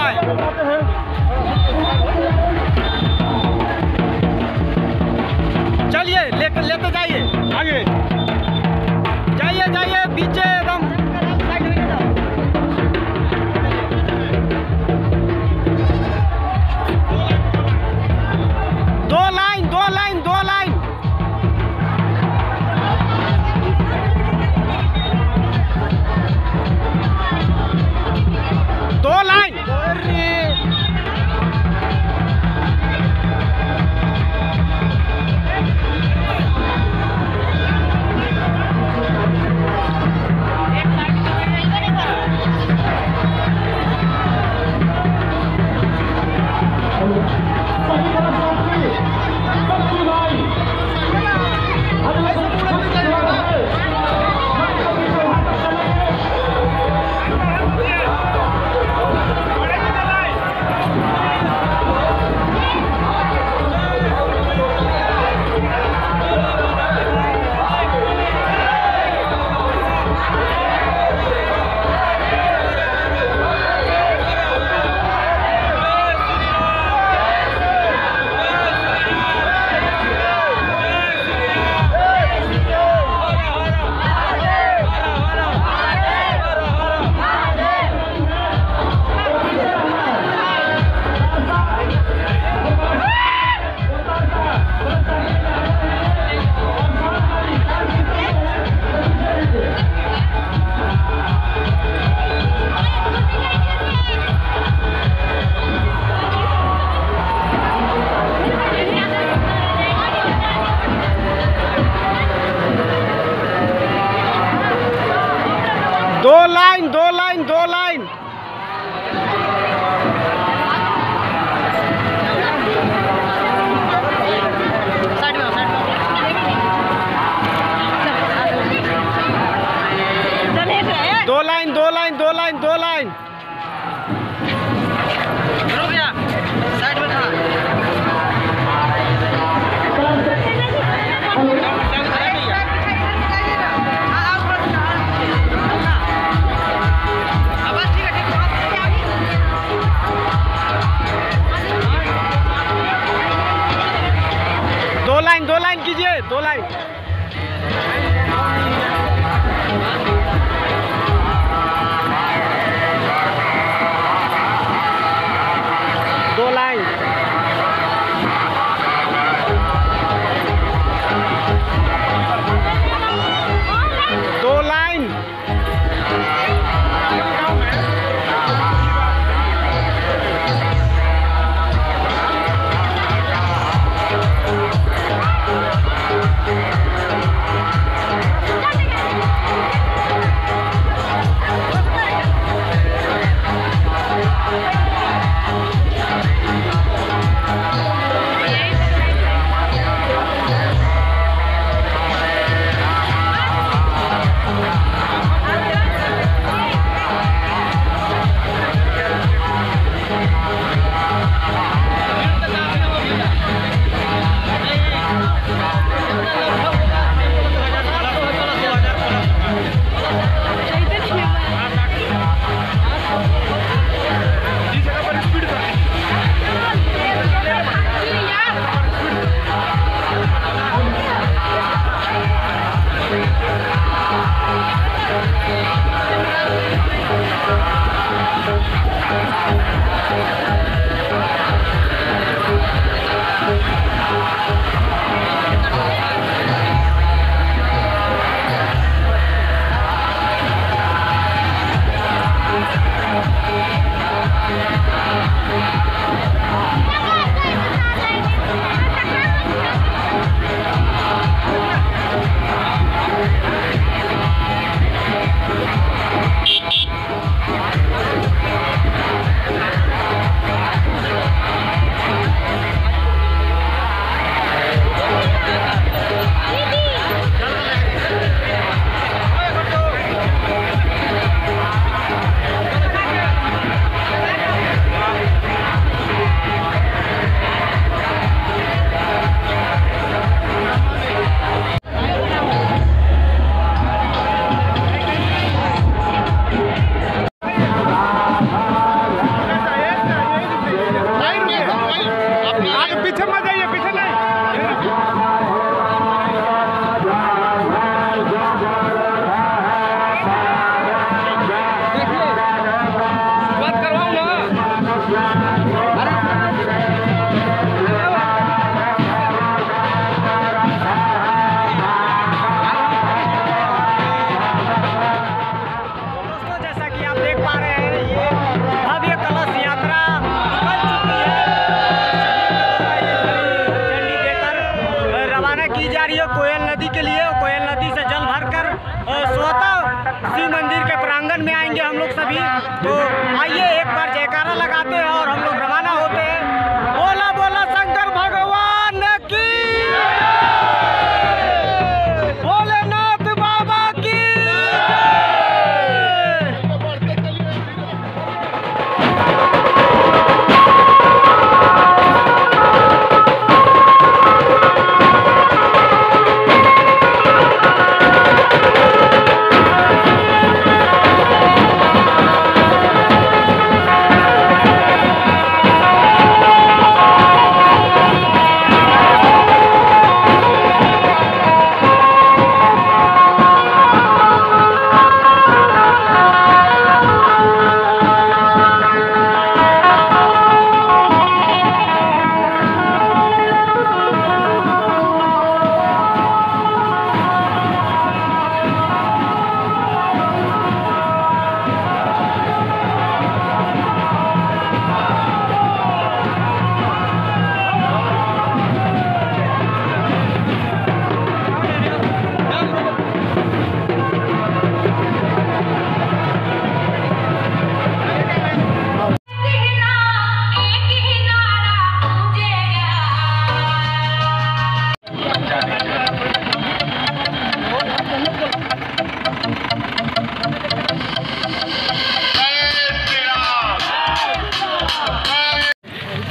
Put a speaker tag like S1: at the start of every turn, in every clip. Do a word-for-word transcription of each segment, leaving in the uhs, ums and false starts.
S1: है। चलिए लेकर लेते जाइए आगे, जाइए जाइए पीछे एकदम। दो लाइन दो लाइन दो लाइन दो लाइन। दो लाइन दो लाइन दो लाइन दो लाइन दो लाइन दो लाइन दो लाइन साइड में था। दो लाइन दो लाइन कीजिए दो लाइन। दो लाइन दो लाइन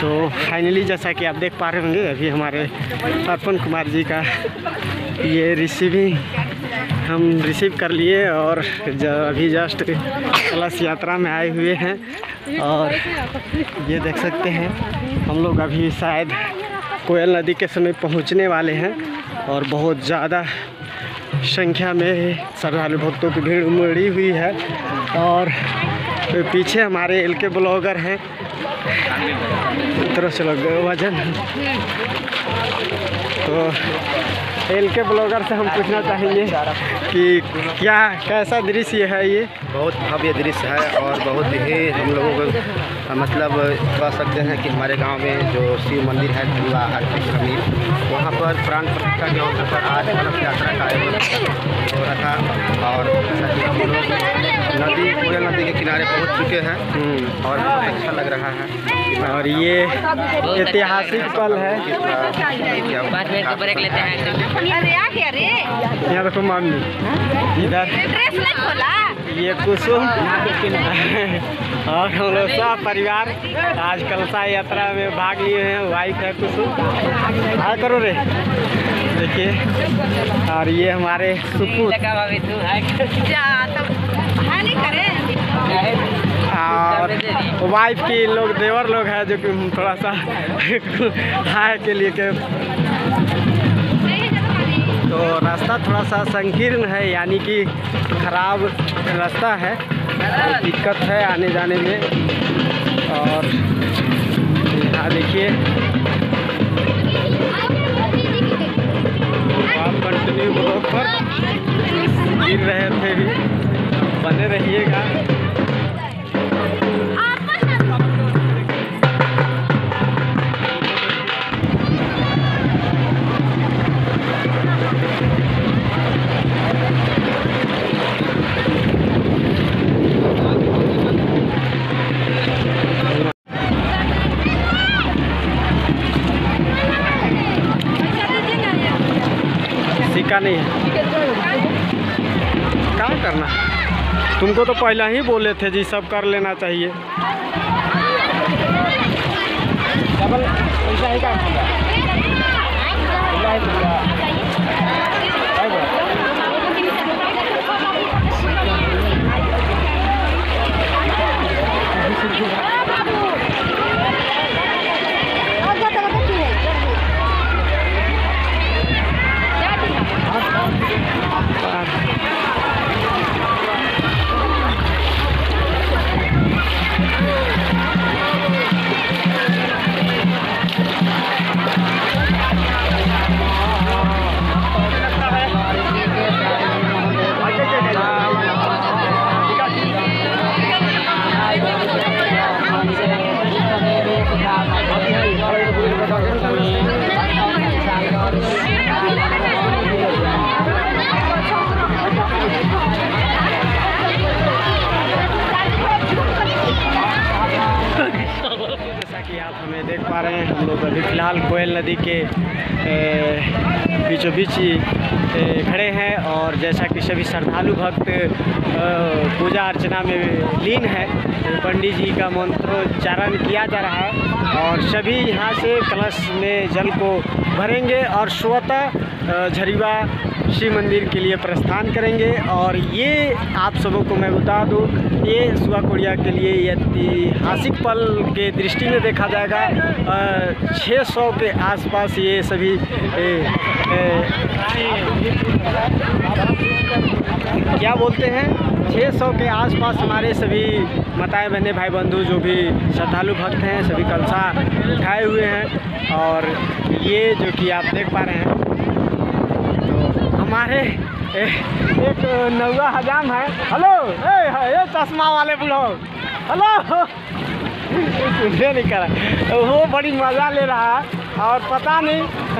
S1: तो फाइनली जैसा कि आप देख पा रहे होंगे, अभी हमारे अर्पण कुमार जी का ये रिसीविंग हम रिसीव कर लिए और अभी जस्ट कलश यात्रा में आए हुए हैं। और ये देख सकते हैं हम लोग अभी शायद कोयल नदी के समीप पहुंचने वाले हैं और बहुत ज़्यादा संख्या में श्रद्धालु भक्तों की भीड़ उमड़ी हुई है। और पीछे हमारे एल के ब्लॉगर हैं, तरह से लोग वजन। तो एल के ब्लॉगर से हम पूछना चाहेंगे कि क्या कैसा दृश्य है ये?
S2: बहुत भव्य दृश्य है और बहुत ही हम लोगों को मतलब कह सकते हैं कि हमारे गांव में जो शिव मंदिर है धुआ समीप, वहाँ पर प्राण प्रतिष्ठा के अवसर पर आज कलश यात्रा का आयोजन हो रहा था। और हम लोग नदी कोयल नदी के किनारे पहुँच चुके हैं और बहुत अच्छा लग रहा है।
S1: और ये ऐतिहासिक पल है। यहाँ देखो मामी इधर ये कुसुम और हम लोग सब परिवार आज कलशा यात्रा में भाग लिए हैं। वाइफ है कुसुम, हाँ करो रे, देखिए। और ये हमारे सुपुत और वाइफ की लोग देवर लोग हैं जो कि थोड़ा सा हाय के लिए के। तो रास्ता थोड़ा सा संकीर्ण है, यानी कि खराब रास्ता है, दिक्कत है आने जाने में। और यहाँ देखिए आप कंटिन्यू ब्लॉक पर गिर रहे थे भी, बने रहिएगा। सिक्का नहीं है, क्या करना? तुमको तो पहले ही बोले थे जी सब कर लेना चाहिए। डबल पैसा ही काम आप हमें देख पा रहे हैं। हम लोग अभी फ़िलहाल कोयल नदी के बीचों बीच खड़े हैं और जैसा कि सभी श्रद्धालु भक्त पूजा अर्चना में लीन है, पंडित जी का मंत्रोच्चारण किया जा रहा है और सभी यहाँ से कलश में जल को भरेंगे और स्वतः झरीवा शिव मंदिर के लिए प्रस्थान करेंगे। और ये आप सबों को मैं बता दूँ, ये सुआ कोड़िया के लिए ऐतिहासिक पल के दृष्टि में देखा जाएगा। छः सौ के आसपास ये सभी ए, ए, क्या बोलते हैं छः सौ के आसपास हमारे सभी माताएं बहनें भाई बंधु जो भी श्रद्धालु भक्त हैं सभी कलशा उठाए हुए हैं। और ये जो कि आप देख पा रहे हैं तो हमारे ए, एक नौवा हजाम है। हेलो ए, ए चश्मा वाले बुढ़ो, हेलो सुनने नहीं करा, वो बड़ी मज़ा ले रहा है और पता नहीं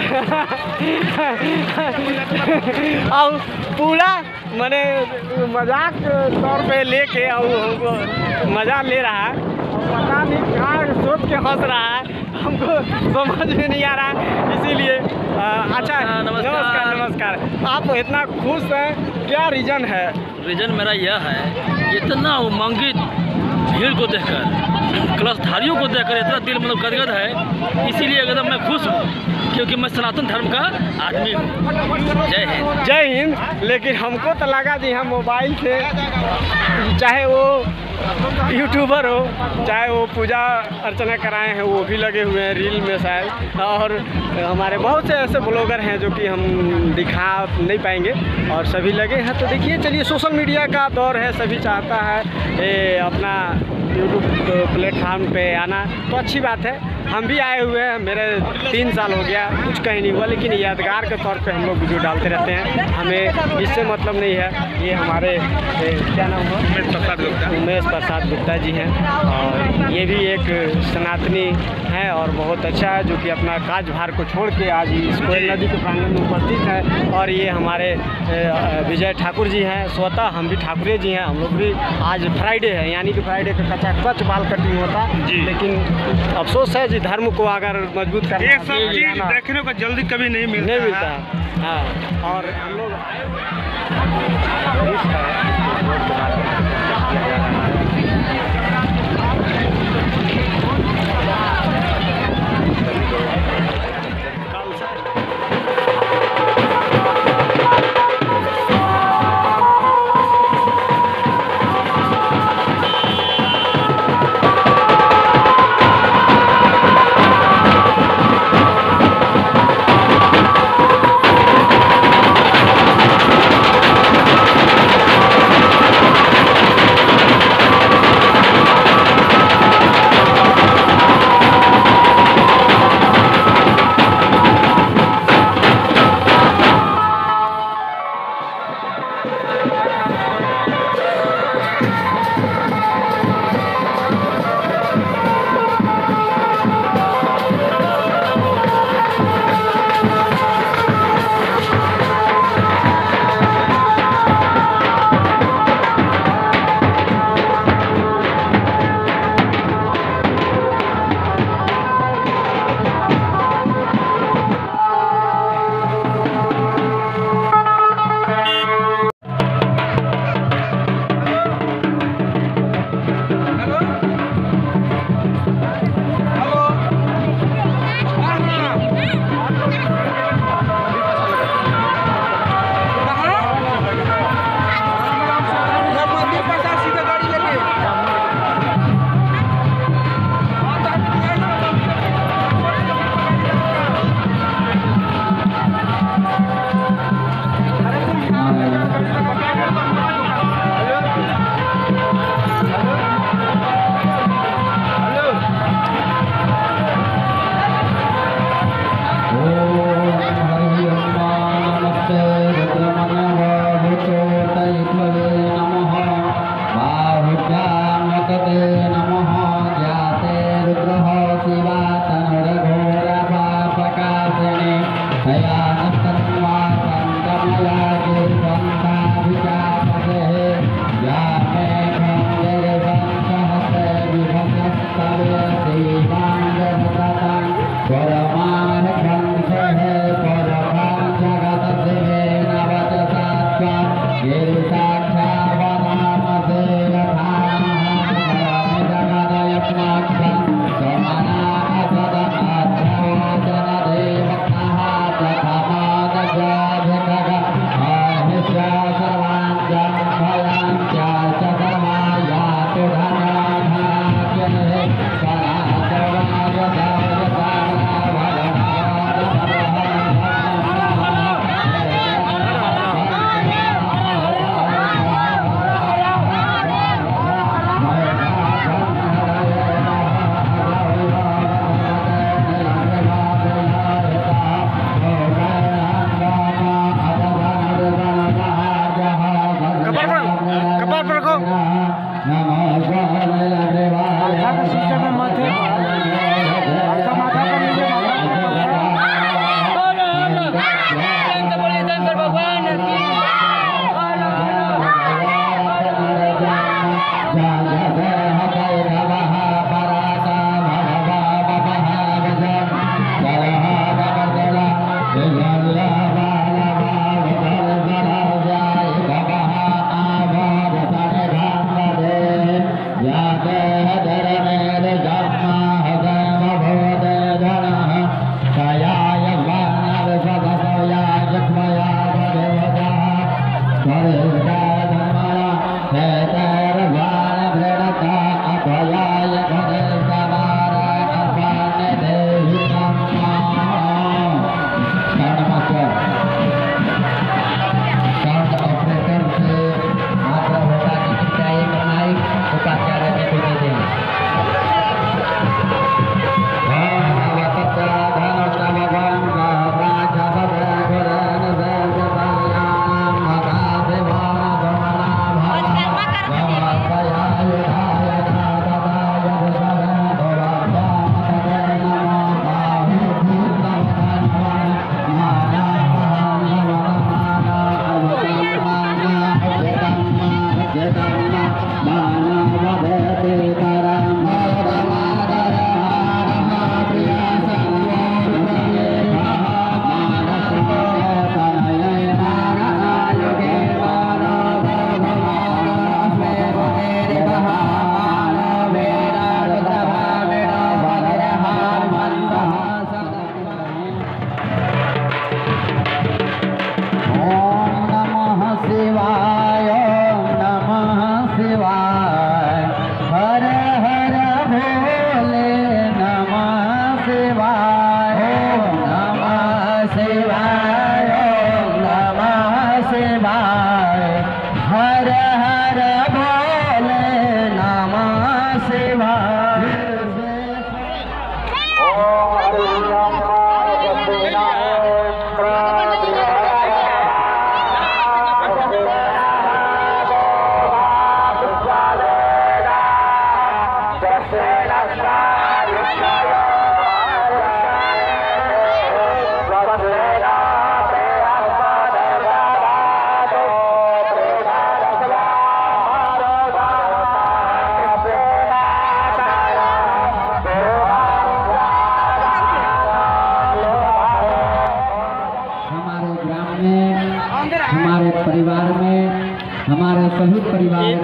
S1: और पूरा मैंने मजाक तौर पे लेके और हमको मज़ा ले रहा है, पता नहीं कहाँ सोच के हंस रहा है, हमको समझ में नहीं आ रहा है। इसीलिए अच्छा नमस्कार नमस्कार। आप इतना खुश हैं, क्या रीज़न है?
S3: रीज़न मेरा यह है, इतना उमंगित भीड़ को देखकर, कलशधारियों को देखकर इतना दिल मतलब गदगद है। इसीलिए एकदम मैं खुश हूँ क्योंकि मैं सनातन धर्म का आदमी हूँ। जय हिंद।
S1: जय हिंद। लेकिन हमको तो लगा जी हम मोबाइल से, चाहे वो यूट्यूबर हो, चाहे वो पूजा अर्चना कराए हैं, वो भी लगे हुए हैं रील में शायद, और हमारे बहुत से ऐसे ब्लॉगर हैं जो कि हम दिखा नहीं पाएंगे, और सभी लगे हैं। तो देखिए, चलिए, सोशल मीडिया का दौर है, सभी चाहता है ए, अपना यूट्यूब प्लेटफार्म पे आना, तो अच्छी बात है। हम भी आए हुए हैं, मेरे तीन साल हो गया, कुछ कहीं नहीं हुआ, लेकिन यादगार के तौर पे हम लोग वीडियो डालते रहते हैं, हमें इससे मतलब नहीं है। ये हमारे ए, क्या नाम हुआ? उमेश प्रसाद गुप्ता। उमेश प्रसाद गुप्ता जी हैं, और ये भी एक सनातनी हैं और बहुत अच्छा है, जो कि अपना काजभार को छोड़ के आज इस कोयल नदी के प्रांगण में उपस्थित है। और ये हमारे विजय ठाकुर जी हैं, स्वतः हम भी ठाकुरे जी हैं, हम लोग भी। आज फ्राइडे है, यानी कि फ्राइडे का कचाकच बाल कटिंग होता, लेकिन अफसोस है जी, धर्म को अगर मजबूत करना,
S4: ये सब चीज देखने को जल्दी कभी नहीं मिलता
S1: नहीं मिलता है। हाँ, और हम लोग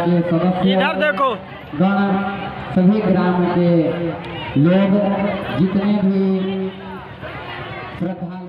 S5: के सदस्य,
S3: इधर देखो,
S5: गण, सभी ग्राम के लोग, जितने भी श्रद्धालु